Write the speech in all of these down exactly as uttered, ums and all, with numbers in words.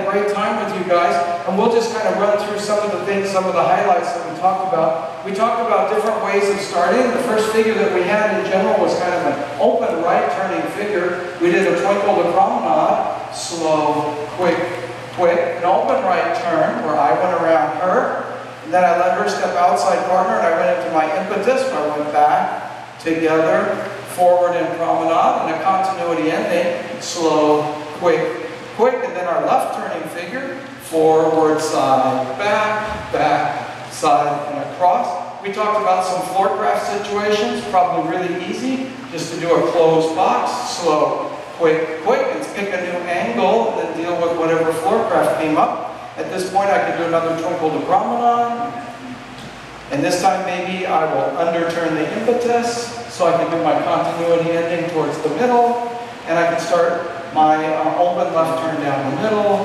great time with you guys, and we'll just kind of run through some of the things, some of the highlights that we talked about. We talked about different ways of starting. The first figure that we had in general was kind of an open right turning figure. We did a twinkle to promenade, slow, quick, quick, an open right turn where I went around her, and then I let her step outside partner, and I went into my impetus where I went back, together, forward and promenade, and a continuity ending, slow, quick, quick, and then our left turning figure, forward, side, back, back, side, and across. We talked about some floor craft situations, probably really easy, just to do a closed box, slow, quick, quick, and pick a new angle, and then deal with whatever floor craft came up. At this point, I could do another twinkle to promenade, and this time maybe I will underturn the impetus, so I can do my continuity ending towards the middle, and I can start my uh, open left turn down the middle,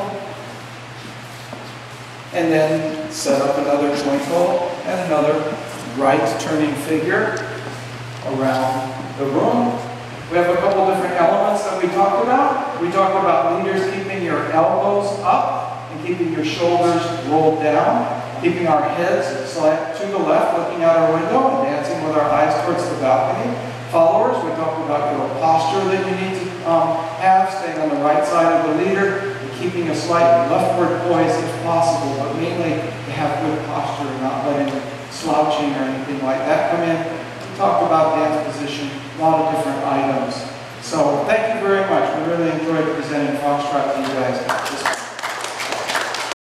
and then set up another twinkle and another right turning figure around the room. We have a couple different elements that we talked about. We talked about leaders keeping your elbows up and keeping your shoulders rolled down, keeping our heads slant to the left, looking out our window and dancing with our eyes towards the balcony. Followers, we talked about your posture that you need to um, have, staying on the right side of the leader, and keeping a slight leftward poise if possible, but mainly to have good posture and not letting slouching or anything like that come in. We talked about dance position, a lot of different items. So thank you very much. We really enjoyed presenting Foxtrot to you guys.